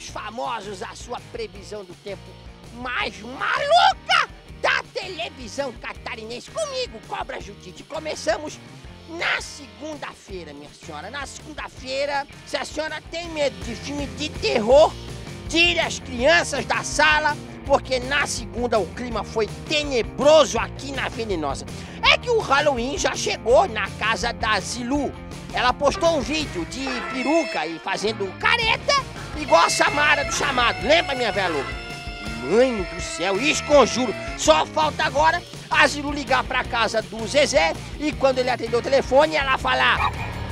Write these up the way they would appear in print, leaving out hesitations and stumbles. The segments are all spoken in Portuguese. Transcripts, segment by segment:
dos famosos, a sua previsão do tempo mais maluca da televisão catarinense. Comigo, Cobra Judite. Começamos na segunda-feira, minha senhora. Na segunda-feira, se a senhora tem medo de filme de terror, tire as crianças da sala, porque na segunda o clima foi tenebroso aqui na Venenosa. É que o Halloween já chegou na casa da Zilu. Ela postou um vídeo de peruca e fazendo careta, igual a Samara do Chamado. Lembra, minha velha louca? Mãe do céu, esconjuro. Só falta agora a Zilu ligar pra casa do Zezé e quando ele atender o telefone, ela falar...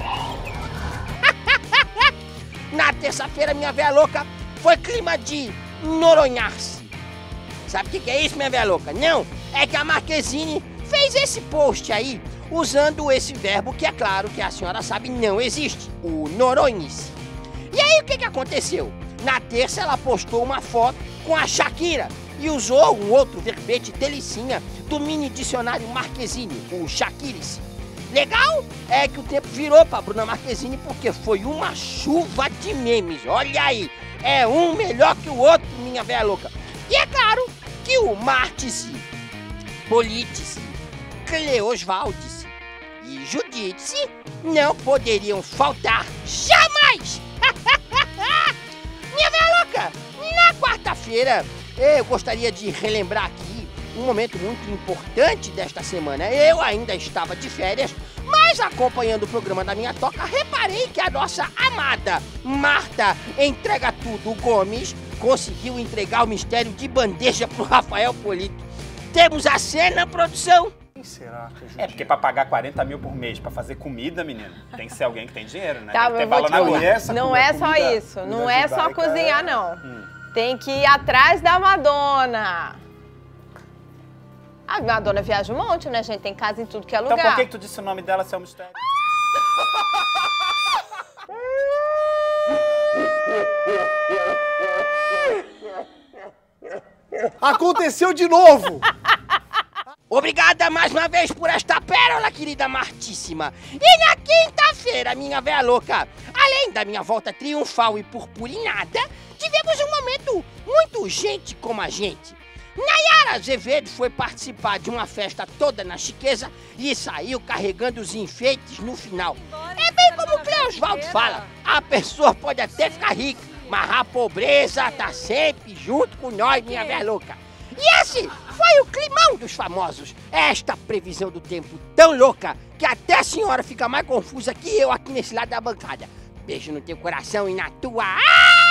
Na terça-feira, minha velha louca, foi clima de noronhar-se. Sabe o que é isso, minha velha louca? Não, é que a Marquezine fez esse post aí usando esse verbo que é claro que a senhora sabe não existe, o noronhice. E aí o que aconteceu? Na terça ela postou uma foto com a Shakira e usou um outro verbete delicinha do mini dicionário Marquezine, o Shakirice. Legal é que o tempo virou pra Bruna Marquezine porque foi uma chuva de memes, olha aí, é um melhor que o outro, minha velha louca. E é claro que o Martice, Politice, Cleosvaldice e Judice não poderiam faltar jamais! Minha velha louca, na quarta-feira eu gostaria de relembrar aqui um momento muito importante desta semana. Eu ainda estava de férias, mas acompanhando o programa da minha toca, reparei que a nossa amada Marta Entrega Tudo Gomes conseguiu entregar o mistério de bandeja pro Rafael Polito. Temos a cena, produção? Quem será que ajuda? É, porque pra pagar 40 mil por mês pra fazer comida, menino, tem que ser alguém que tem dinheiro, né? Tá, tem que ter eu vou bala te na falar. agulha. Não é só isso, não é só cozinhar, não. Tem que ir atrás da Madonna. A Madonna viaja um monte, né, gente? Tem casa em tudo que é lugar. Então por que tu disse o nome dela se é um mistério? Aconteceu de novo! Obrigada mais uma vez por esta pérola, querida Martíssima. E na quinta-feira, minha velha louca, além da minha volta triunfal e purpurinada, tivemos um momento muito gente como a gente. Nayara Azevedo foi participar de uma festa toda na chiqueza e saiu carregando os enfeites no final. É bem como o Cleosvaldo fala, a pessoa pode até ficar rica, mas a pobreza tá sempre junto com nós, minha velha louca. E esse foi o climão dos famosos. Esta previsão do tempo tão louca que até a senhora fica mais confusa que eu aqui nesse lado da bancada. Beijo no teu coração e na tua...